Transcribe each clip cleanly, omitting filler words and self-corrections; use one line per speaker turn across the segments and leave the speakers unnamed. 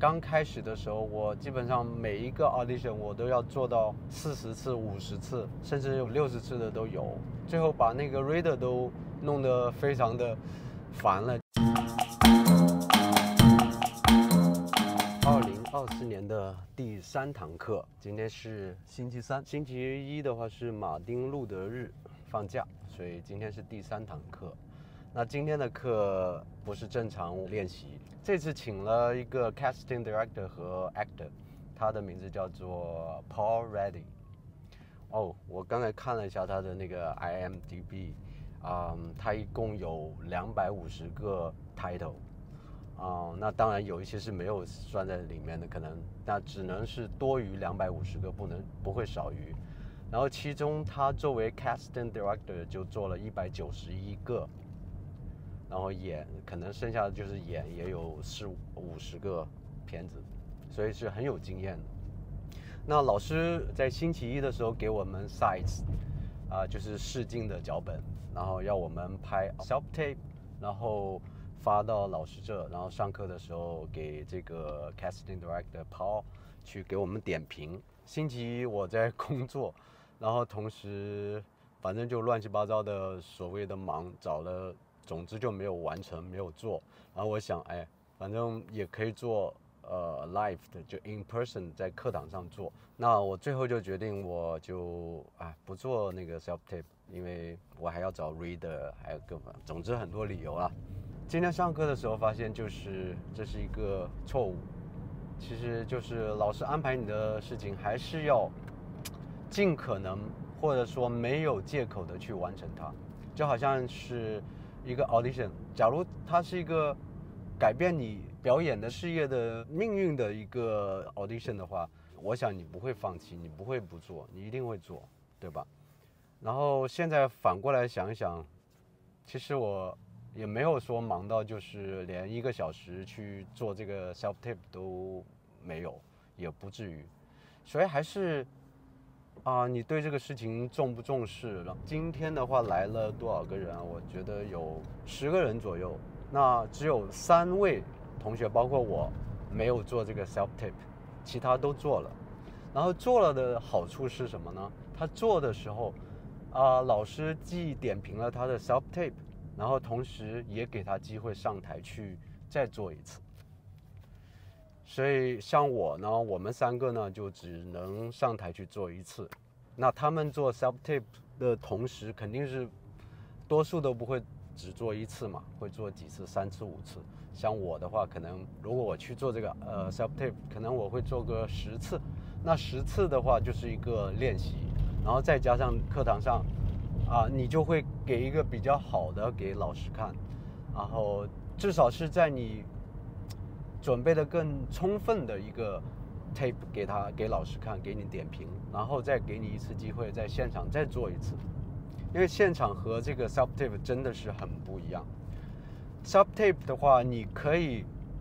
刚开始的时候，我基本上每一个 audition 我都要做到40次、50次，甚至有60次的都有。最后把那个 reader 都弄得非常的烦了。2024年的第3堂课，今天是星期3，星期1的话是马丁路德日放假，所以今天是第3堂课。那今天的课不是正常练习，这次请了一个 casting director 和 actor， 他的名字叫做 Paul Reddy。我刚才看了一下他的那个 IMDb，他一共有250个 title。那当然有一些是没有算在里面的，可能那只能是多于250个，不会少于。然后其中他作为 casting director 就做了191个，然后演可能剩下的就是演也有40-50个片子，所以是很有经验的。那老师在星期1的时候给我们 sides，就是试镜的脚本，然后要我们拍 self tape， 然后发到老师这，然后上课的时候给这个 casting director Paul 去给我们点评。星期1我在工作，然后同时反正就乱七八糟的所谓的忙找了，总之就没有完成，没有做。然后我想，反正也可以做live 的，就 in person 在课堂上做。那我最后就决定，我就不做那个 self tape， 因为我还要找 reader， 还有总之很多理由啦。今天上课的时候发现，就是这是一个错误。其实就是老师安排你的事情，还是要尽可能或者说没有借口的去完成它。就好像是一个 audition， 假如它是一个改变你表演的事业的命运的一个 audition 的话，我想你不会放弃，你不会不做，你一定会做，对吧？然后现在反过来想一想，其实我也没有说忙到就是连1个小时去做这个 self tape 都没有，也不至于。所以还是你对这个事情重不重视了？今天的话来了多少个人啊？我觉得有10个人左右。那只有3位同学，包括我，没有做这个 self tape， 其他都做了。然后做了的好处是什么呢？他做的时候，老师既点评了他的 self tape， 然后同时也给他机会上台去再做一次。所以像我呢，我们3个呢就只能上台去做1次。那他们做 self tape 的同时，肯定是多数都不会只做1次嘛，会做几次，3次、5次。像我的话，可能如果我去做这个self tape， 可能我会做个10次。那10次的话就是一个练习，然后再加上课堂上你就会给一个比较好的给老师看，然后至少是在你准备的更充分的一个 tape 给老师看，给你点评，然后再给你1次机会在现场再做1次。因为现场和这个 self tape 真的是很不一样。self tape 的话，你可以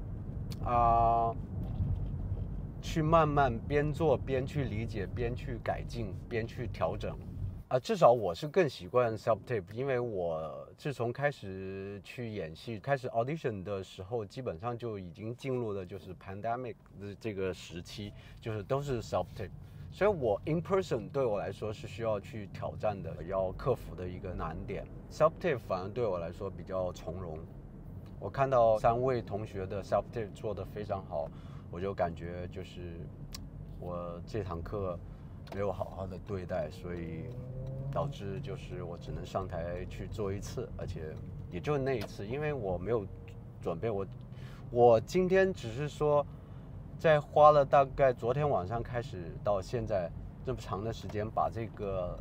去慢慢边做边去理解，边去改进，边去调整。至少我是更习惯 self tape， 因为我自从开始去演戏，开始 audition 的时候，基本上就已经进入了就是 pandemic 的这个时期，就是都是 self tape。所以我 in person 对我来说是需要去挑战的，要克服的一个难点。self tape 反而对我来说比较从容。我看到3位同学的 self tape 做得非常好，我就感觉就是我这堂课没有好好的对待，所以导致就是我只能上台去做1次，而且也就那1次，因为我没有准备。我今天只是说在花了大概昨天晚上开始到现在这么长的时间，把这个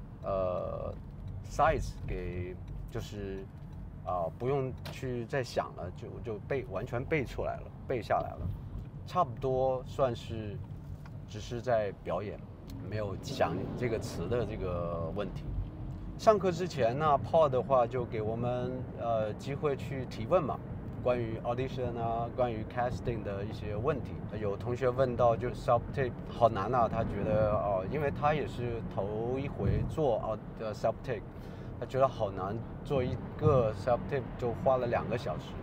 size 给就是不用去再想了，就完全背出来了，背下来了，差不多算是只是在表演，没有想这个词的这个问题。上课之前呢，Paul 的话就给我们机会去提问嘛，关于 audition 关于 casting 的一些问题。有同学问到，就 self tape 好难啊，他觉得因为他也是头一回做self tape，他觉得好难，做一个 self tape 就花了2个小时。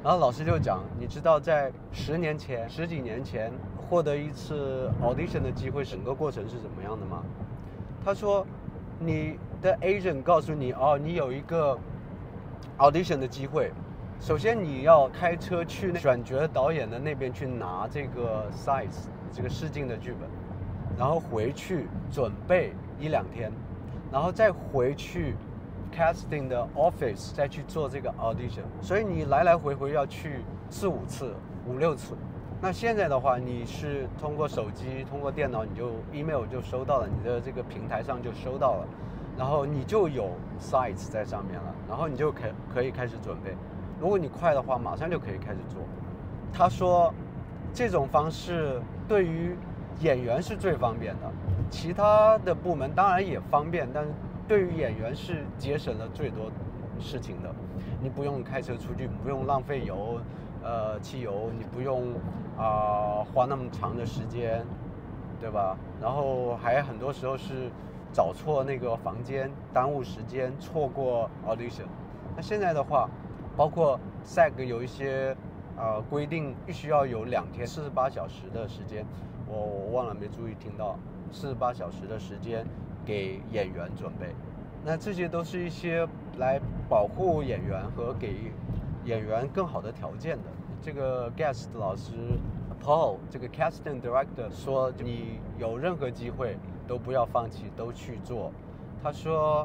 然后老师就讲，你知道在10几年前获得一次 audition 的机会，整个过程是怎么样的吗？他说，你的 agent 告诉你，你有一个 audition 的机会，首先你要开车去选角导演的那边去拿这个 size 这个试镜的剧本，然后回去准备1-2天，然后再回去 casting 的 office 再去做这个 audition， 所以你来来回回要去4、5次、5、6次。那现在的话，你是通过手机、通过电脑，你就 email 就收到了，你的这个平台上就收到了，然后你就有 sites 在上面了，然后你就可以开始准备。如果你快的话，马上就可以开始做。他说，这种方式对于演员是最方便的，其他的部门当然也方便，但是对于演员是节省了最多事情的。你不用开车出去，不用浪费油、汽油，你不用花那么长的时间，对吧？然后还很多时候是找错那个房间，耽误时间，错过 audition。那现在的话，包括 SAG 有一些规定，必须要有2天48小时的时间，我忘了没注意听到48小时的时间给演员准备。那这些都是一些来保护演员和给演员更好的条件的。这个 guest 老师 Paul 这个 casting director 说，你有任何机会都不要放弃，都去做。他说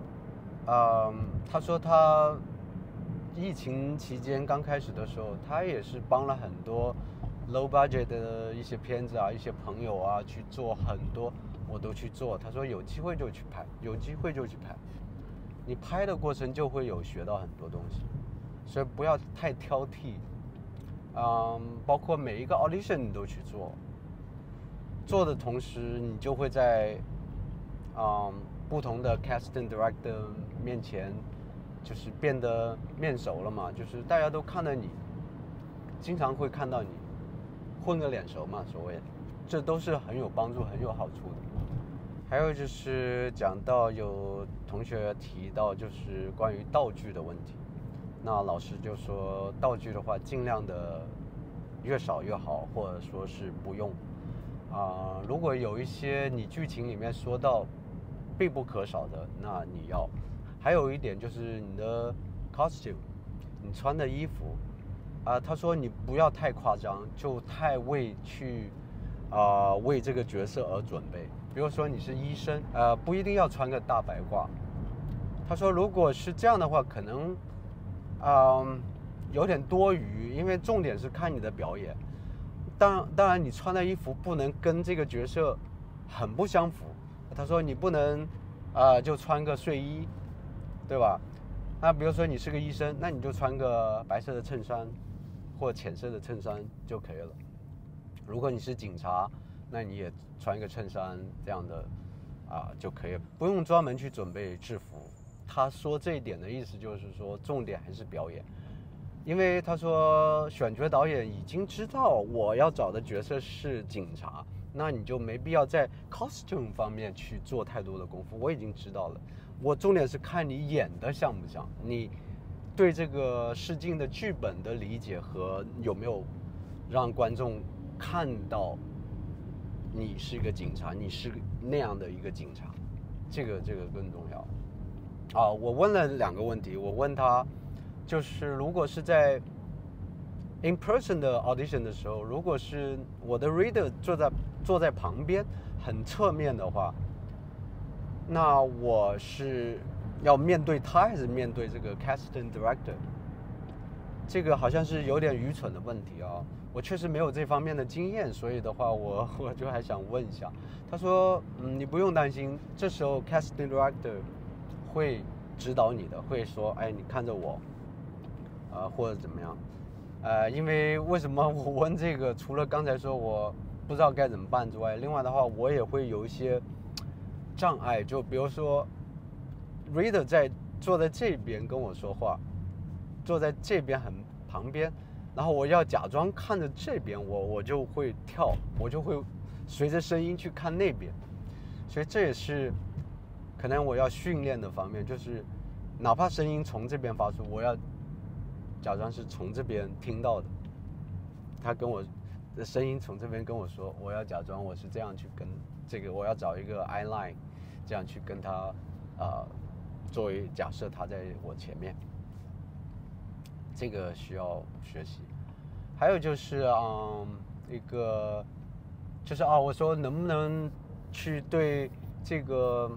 他疫情期间刚开始的时候，他也是帮了很多 low budget 的一些片子啊，一些朋友啊去做很多，我都去做。他说有机会就去拍，有机会就去拍。你拍的过程就会有学到很多东西，所以不要太挑剔。包括每一个 audition 你都去做，做的同时你就会在不同的 casting director 面前就是变得面熟了嘛，就是大家都看到你，经常会看到你，混个脸熟嘛，所谓，这都是很有帮助、很有好处的。还有就是讲到有同学提到就是关于道具的问题，那老师就说道具的话尽量的越少越好，或者说是不用。如果有一些你剧情里面说到必不可少的，那你要。还有一点就是你的 costume， 你穿的衣服，他说你不要太夸张，就太为这个角色而准备。比如说你是医生，不一定要穿个大白褂。他说如果是这样的话，可能有点多余，因为重点是看你的表演。当然你穿的衣服不能跟这个角色很不相符。他说你不能就穿个睡衣，对吧？那比如说你是个医生，那你就穿个白色的衬衫或浅色的衬衫就可以了。如果你是警察，那你也穿一个衬衫这样的就可以了，不用专门去准备制服。他说这一点的意思就是说，重点还是表演。因为他说选角导演已经知道我要找的角色是警察，那你就没必要在 costume 方面去做太多的功夫，我已经知道了。我重点是看你演的像不像，你对这个试镜的剧本的理解和有没有让观众看到你是一个警察，你是那样的一个警察，这个更重要。我问了2个问题，我问他就是如果是在 in person 的 audition 的时候，如果是我的 reader 坐在旁边很侧面的话，那我是要面对他还是面对这个 casting director？ 这个好像是有点愚蠢的问题我确实没有这方面的经验，所以的话我就还想问一下。他说你不用担心，这时候 casting director 会指导你的，会说你看着我或者怎么样因为为什么我问这个，除了刚才说我不知道该怎么办之外，另外的话我也会有一些障碍，就比如说 reader 坐在这边跟我说话，坐在这边很旁边，然后我要假装看着这边，我就会跳，我就会随着声音去看那边，所以这也是可能我要训练的方面，就是哪怕声音从这边发出，我要假装是从这边听到的，他跟我的声音从这边跟我说，我要假装我是这样去跟这个，我要找一个 eye line， 这样去跟他作为假设他在我前面，这个需要学习。还有就是一个就是我说能不能去对这个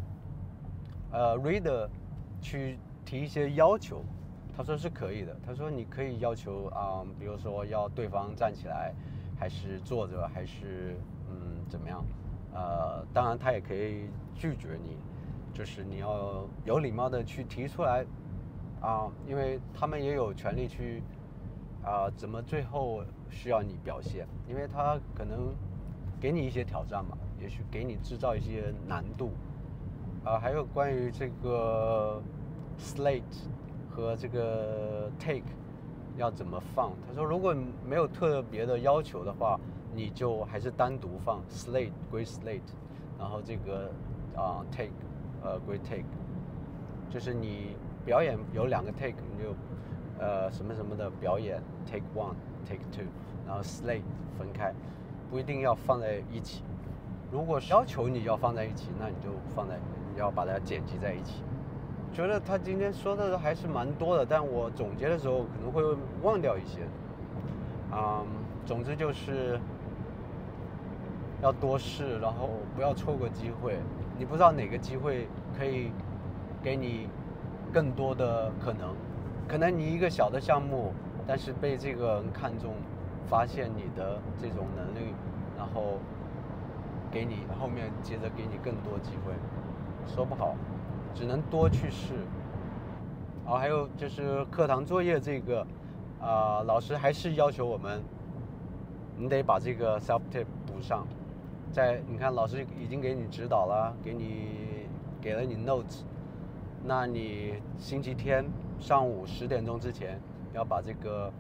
reader 去提一些要求，他说是可以的。他说你可以要求比如说要对方站起来，还是坐着，还是怎么样？当然他也可以拒绝你，就是你要有礼貌的去提出来因为他们也有权利去怎么最后需要你表现，因为他可能给你一些挑战嘛，也许给你制造一些难度。还有关于这个 slate 和这个 take 要怎么放，他说如果没有特别的要求的话，你就还是单独放 slate 归 slate， 然后这个take 归 take， 就是你表演有2个 take， 你就什么什么的表演 take 1 take 2， 然后 slate 分开，不一定要放在一起。如果要求你要放在一起，那你就你要把它剪辑在一起。觉得他今天说的还是蛮多的，但我总结的时候可能会忘掉一些。总之就是要多试，然后不要错过机会。你不知道哪个机会可以给你更多的可能。可能你一个小的项目，但是被这个人看中，发现你的这种能力，然后给你后面接着给你更多机会，说不好，只能多去试。还有就是课堂作业这个，老师还是要求我们，你得把这个 self tape 补上。你看老师已经给你指导了，给了你 notes， 那你星期天上午10点钟之前要把这个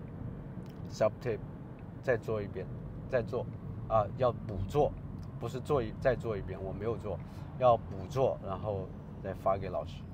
self tape 再做一遍，要补做，不是再做一遍，我没有做，要补做，然后再发给老师。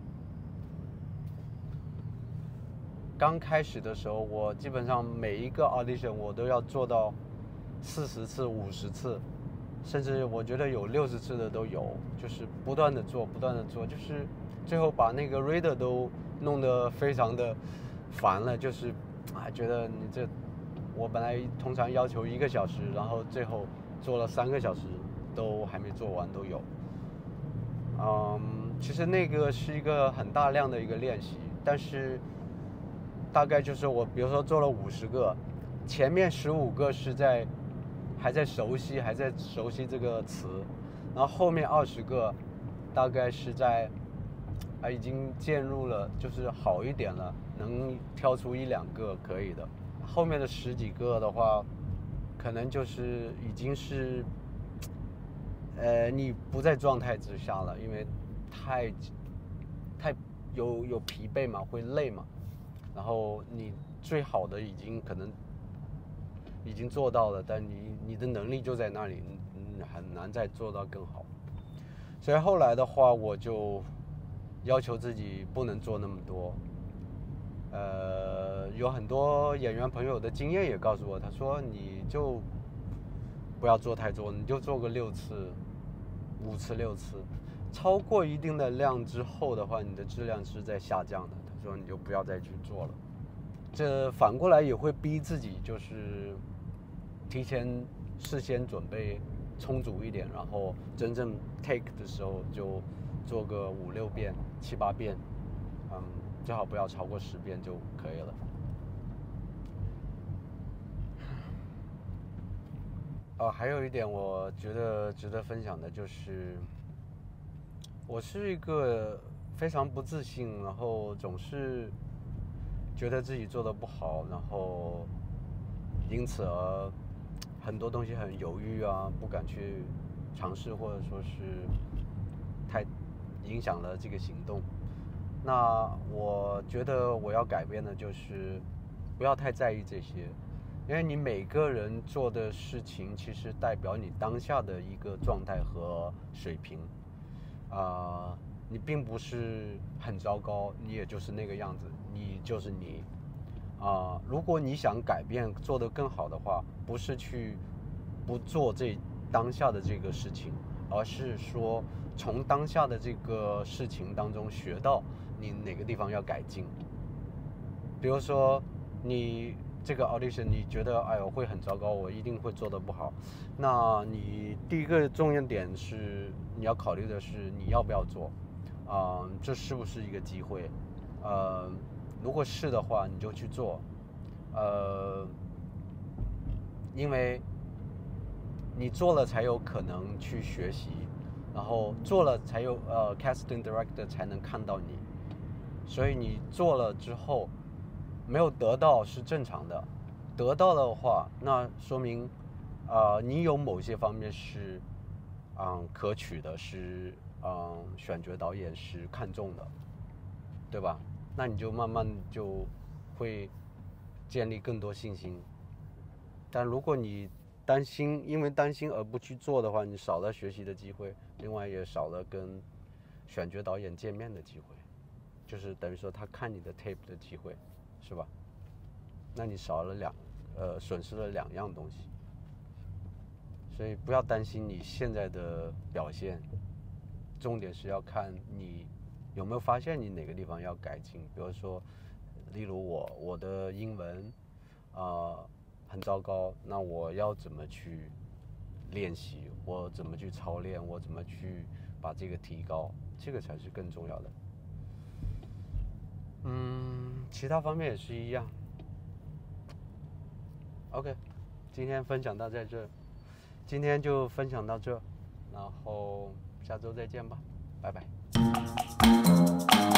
刚开始的时候，我基本上每一个 audition 我都要做到40次、50次，甚至我觉得有60次的都有，就是不断的做，就是最后把那个 reader 都弄得非常的烦了，就是觉得我本来通常要求1个小时，然后最后做了3个小时都还没做完都有。其实那个是一个很大量的一个练习，但是大概就是我比如说做了50个，前面15个是还在熟悉这个词，然后后面20个大概是已经渐入了，就是好一点了，能挑出1、2个可以的。后面的10几个的话，可能就是已经是你不在状态之下了，因为太有疲惫嘛，会累嘛，然后你最好的可能已经做到了，但你的能力就在那里，很难再做到更好。所以后来的话，我就要求自己不能做那么多。有很多演员朋友的经验也告诉我，他说你就不要做太多，你就做个6次、5次、6次，超过一定的量之后的话，你的质量是在下降的。他说你就不要再去做了。这反过来也会逼自己，就是事先准备充足一点，然后真正 take 的时候就做个5、6遍、7、8遍，最好不要超过10遍就可以了。还有一点我觉得值得分享的就是，我是一个非常不自信，然后总是觉得自己做得不好，然后因此而很多东西很犹豫不敢去尝试，或者说是太影响了这个行动。那我觉得我要改变的就是不要太在意这些，因为你每个人做的事情其实代表你当下的一个状态和水平。你并不是很糟糕，你也就是那个样子，你就是你。 如果你想改变做得更好的话，不是去不做当下的这个事情，而是说从当下的这个事情当中学到你哪个地方要改进。比如说你这个 audition 你觉得哎呦会很糟糕，我一定会做得不好，那你第一个重要点是你要考虑的是你要不要做，这是不是一个机会？如果是的话，你就去做，因为你做了才有可能去学习，然后做了才有casting director 才能看到你，所以你做了之后没有得到是正常的，得到的话那说明你有某些方面是可取的，是选角导演是看中的，对吧？那你就慢慢就会建立更多信心。但如果你因为担心而不去做的话，你少了学习的机会，另外也少了跟选角导演见面的机会，就是等于说他看你的 tape 的机会，是吧？那你损失了2样东西。所以不要担心你现在的表现，重点是要看你有没有发现你哪个地方要改进。比如说，例如我的英文很糟糕，那我要怎么去练习？我怎么去操练？我怎么去把这个提高？这个才是更重要的。其他方面也是一样。OK， 今天分享到在这，今天就分享到这，然后下周再见吧，拜拜。